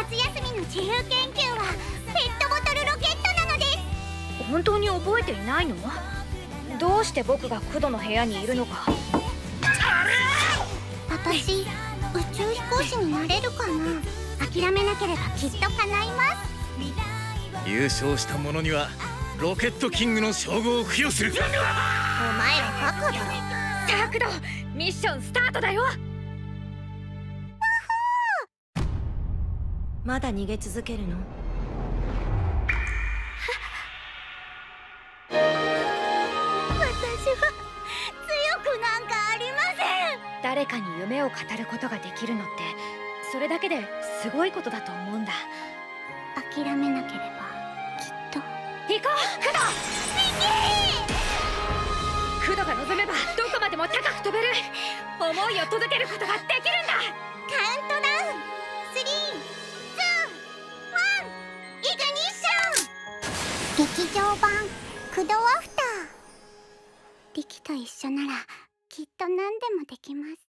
夏休みの自由研究はペットボトルロケットなのです。 本当に覚えていないの？どうして僕がクドの部屋にいるのか。 私、宇宙飛行士になれるかな。諦めなければきっと叶います。 優勝した者にはロケットキングの称号を付与する。お前らバカだろ。 さあクド、ミッションスタートだよ。 まだ逃げ続けるの？ 私は強くなんかありません。 誰かに夢を語ることができるのって、それだけですごいことだと思うんだ。 諦めなければきっと。 行こうクド。クドが望めばどこまでも高く飛べる。思いを届けることができるんだ。 カウントダウン、3、2、1、イグニッション。劇場版クドアフター。リキと一緒ならきっと何でもできます。